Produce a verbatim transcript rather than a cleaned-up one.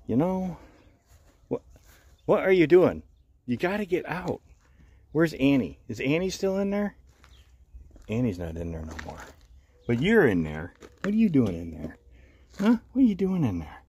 You know, what, what are you doing? You got to get out. Where's Annie? Is Annie still in there? Annie's not in there no more. But you're in there. What are you doing in there? Huh? What are you doing in there?